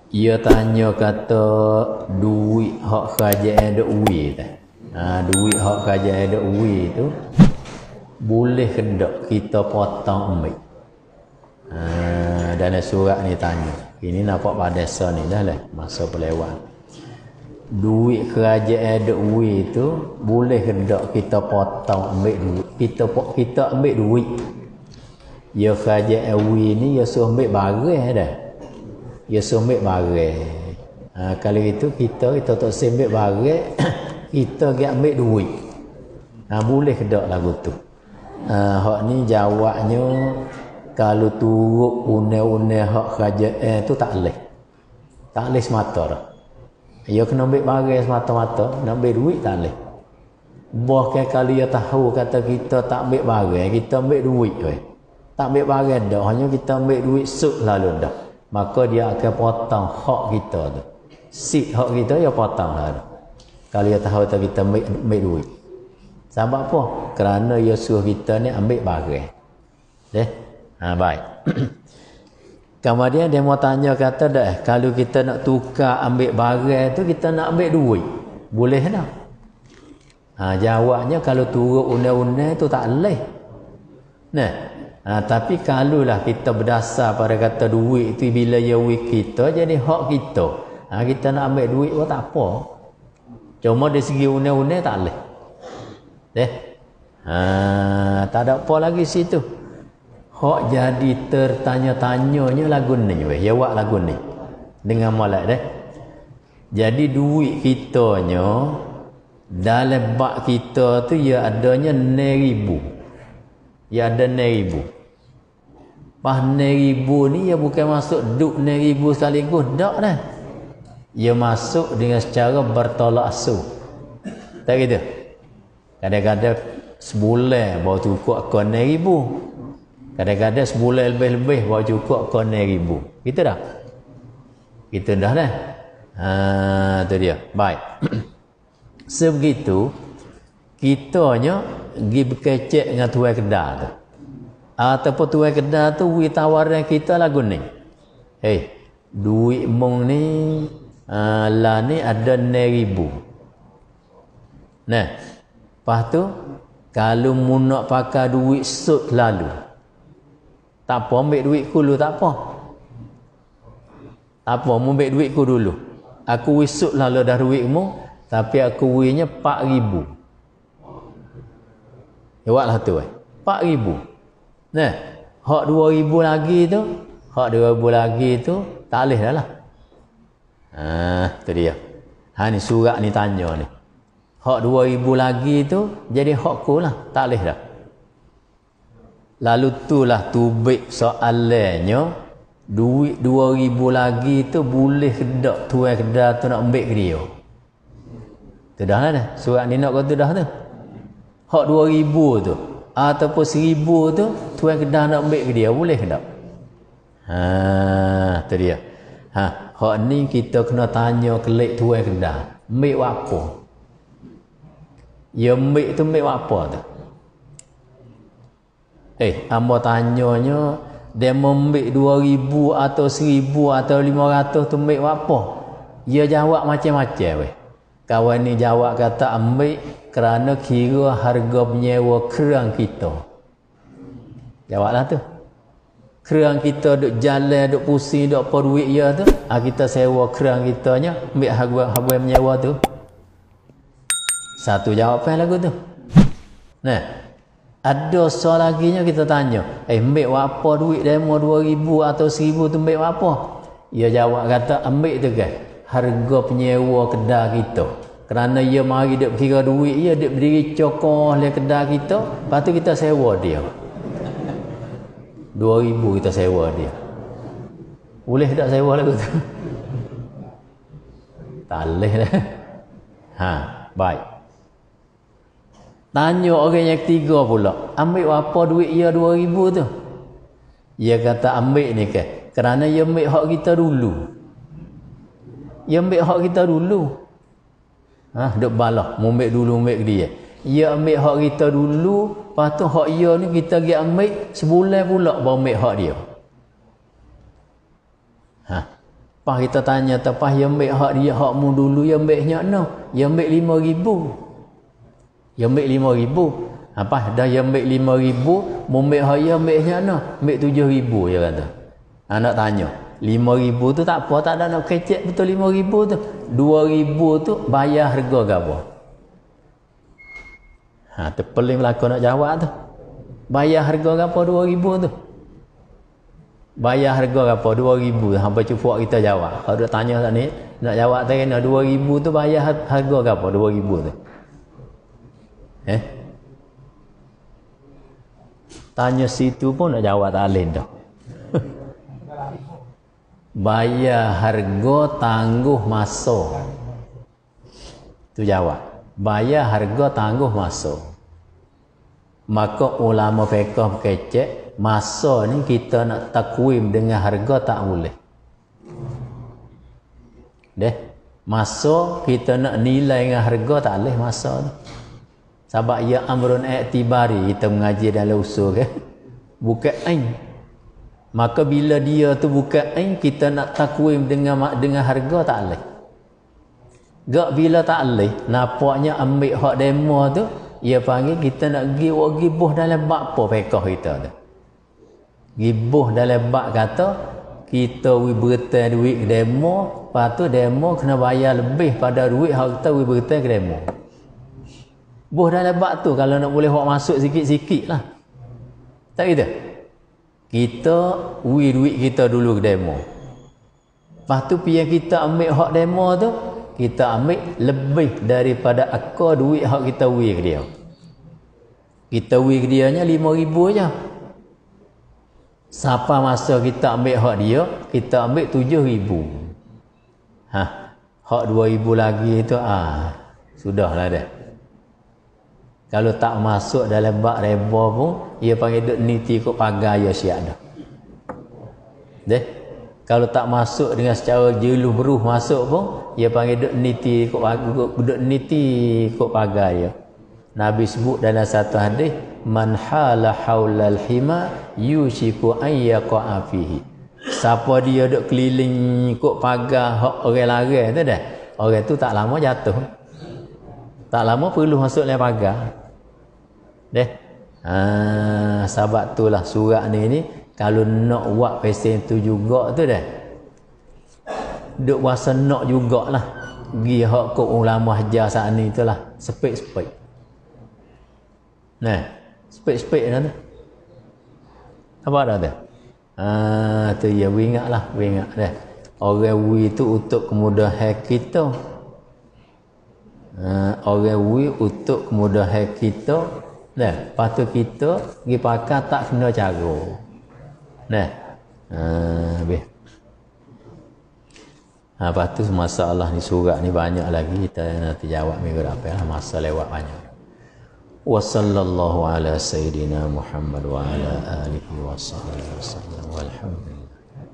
Ia tanya kata duit hak kerajaan ada uwi tak? Duit hak kerajaan ada uwi tu boleh ke tak kita potong ambil? Dalam surat ni tanya. Ini nampak pada desa ni dah lah masa pelewat. Duit kerajaan ada uwi tu boleh ke tak kita potong ambil duit? Kita ambil duit. Ya kerajaan uwi ni ya suruh ambil barang dah. Ya suruh ambil barang. Kalau itu kita tak ambil barang, kita pergi ambil duit. Boleh ke tak lagu tu? Hak ni jawabnya kalau turut une-une hak kerajaan tu tak boleh. Tak boleh semata dah. Ya kena ambil barang semata-mata, nak ambil duit tak boleh. Bahkan kalau dia tahu kata kita tak ambil barang, kita ambil duit weh. Tak ambil barang dah, hanya kita ambil duit suk lalu dah. Maka dia akan potong hak kita tu. Sip hak kita dia potong lah dah. Kalau dia tahu kata kita ambil duit. Sebab apa? Kerana dia suruh kita ni ambil barang. Deh? Baik. Kemudian dia mau tanya kata dah, kalau kita nak tukar ambil barang tu kita nak ambil duit. Boleh tak? Jawabnya kalau turut undang-undang tu tak boleh. Nah, tapi kalaulah kita berdasar pada kata duit tu bila ya wik kita jadi hak kita. Kita nak ambil duit pun tak apa. Cuma dari segi undang-undang tak boleh. Tak ada apa lagi situ. Hak jadi tertanya-tanyanya lagu ni weh. Ya wak lagu ni. Dengan molek deh. Jadi duit kitanya dalam bak kita tu ya adanya 9,000. Ya ada 9,000. Pas 9,000 ni ya bukan masuk duk 9,000 sekaligus dak dah. Ya masuk dengan secara bertolak asuh. Tak gitu. Kadang-kadang sebulan baru cukup akun 9,000. Kadang-kadang sebulan lebih-lebih baru cukup akun 9,000. Gitu dah. Gitu dah dah. Tu dia. Baik. Sebegitu kitanya pergi berkecek dengan tuan kedai tu. Ataupun tuan kedai tu beri tawaran kita lagu ni. Duit mong ni lah ni ada 9,000. Nah, lepas tu kalau mu nak pakai duit sud lalu, tak apa ambil duitku dulu, tak apa. Tak apa, mu ambil duitku dulu. Aku wisuk lalu dah duitmu, tapi aku wirinya 4,000. Jawablah tu 4,000. Nah, hak 2,000 lagi tu, tak boleh dah lah. Tu dia. Ni surat ni tanya ni. Hak 2,000 lagi tu jadi hakku lah, tak boleh dah. Lalu itulah tubik soalannya, duit 2,000 lagi tu boleh ke tak tuan kedai tu nak ambil ke dia? Tu dah lah dah. Surat ni nak kata dah tu. Hak 2,000 tu ataupun 1,000 tu tuan kedai nak ambil ke dia, boleh ke tak? Tu dia. Hak ni kita kena tanya kelik tuan kedai. Ambil apa? Ya ambil tu ambil apa tu? Hamba tanyanya dia ambil 2,000 atau 1,000 atau 500 tu ambil apa? Dia jawab macam-macam weh. Kawan ni jawab kata ambil kerana kira harga penyewa kerang kita. Jawablah tu. Kerang kita duk jalan, duk pusing, duk apa duit dia tu, kita sewa kerang kitanya, ambil harga menyewa tu. Satu jawapan lagu tu. Nah, ada soal lagi nya kita tanya, ambil apa duit demo 2,000 atau 1,000 tu ambil apa? Dia jawab kata ambil tu kan harga penyewa kedai kita. Kerana dia mari dia kira duit dia berdiri cokoh le kedai kita, lepas tu kita sewa dia. 2,000 kita sewa dia. Boleh tak sewa lagu tu? Tak boleh dah. Baik. Tanya orang yang ketiga pula, ambil apa duit dia 2,000 tu? Dia kata ambil ni kan kerana dia ambil hak kita dulu. Dia ambil hak kita dulu. Duk balah, mu ambil dulu ambil ke dia. Dia ambil hak kita dulu, lepas tu hak dia ni kita pergi ambil sebulan pula baru ambil hak dia. Pas kita tanya tepas yang ambil hak dia hak mu dulu yang ambilnya no. Yang ambil 5,000. Yang ambil 5,000. Apa dah yang ambil 5,000, mu ambil hak yang ambilnya no. Ambil 7,000 dia kata. Anak tanya, 5,000 tu tak apa, tak ada nak kecek betul 5,000 tu. 2,000 tu bayar harga ke apa? Terpeling belakang nak jawab tu. Bayar harga ke apa 2,000 tu? Bayar harga ke apa 2,000 tu? Hampa cuba kita jawab. Kalau dia tanya tak ni, nak jawab tak kena 2,000 tu bayar harga ke apa 2,000 tu? Tanya situ pun nak jawab tak alin dah. Bayar harga tangguh masa. Tu jawab. Bayar harga tangguh masa. Maka ulama fiqh kecek masa ni kita nak takwim dengan harga tak boleh. Masa kita nak nilai dengan harga tak boleh masa tu. Sebab ia amrun i'tibari, kita mengaji dalam usul ke. Bukan ain. Maka bila dia tu bukan ain, kita nak takwim dengan harga tak boleh. Gak bila tak boleh, nampaknya ambil hak demo tu, ia panggil kita nak gibuh dalam bab apa fiqh kita tu. Gibuh dalam bab kata kita bertai duit ke demo, lepas tu demo kena bayar lebih pada duit hak kita bertai ke demo. Buh dalam bab tu kalau nak boleh hak masuk sikit-sikit lah. Tak gitu? Kita duit kita dulu ke demo. Lepas tu pihak kita ambil hak demo tu, kita ambil lebih daripada akar duit hak kita ke dia. Kita ke dia nya 5,000 aja. Siapa masa kita ambil hak dia, kita ambil 7,000. Hak 2,000 lagi tu sudahlah dah. Kalau tak masuk dalam bab reba pun, ia panggil duk niti ikut pagar ya siap dah. Kalau tak masuk dengan secara jeluh beruh masuk pun, ia panggil duk niti ikut pagar ya. Nabi sebut dalam satu hadis, man hala haulal hima yushiku an yaqa'a fihi. Siapa dia duk keliling ikut pagar hak orang larang tu dah, orang tu tak lama jatuh. Tak lama perlu masuk dalam pagar. Sebab itulah surat ni kalau nak buat pesen tu juga tu dah. Duk puasa nak jugalah. Gi hak kok ulama hajar saat ni itulah. Sepik-sepik. Sepik-sepik dah tu. Apa dah tu? Tu ya ingat dah. Orang wi tu untuk kemudahan kita. Orang wi untuk kemudahan kita. Lepas tu kita pergi pakai tak kena cara. Lepas tu masalah ni surat ni banyak lagi, kita nanti jawab minggu depan lah, masa lewat banyak. Wa sallallahu ala sayyidina Muhammad wa ala alihi wa sahbihi wasallam walhamdulillah.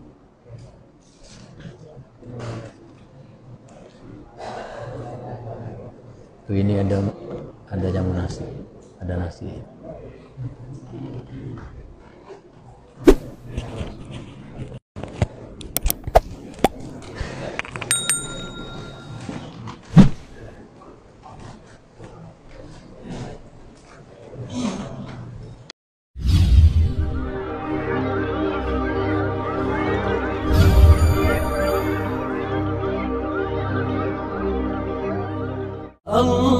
Ini ada jamu nasi. Ada nasi. Allah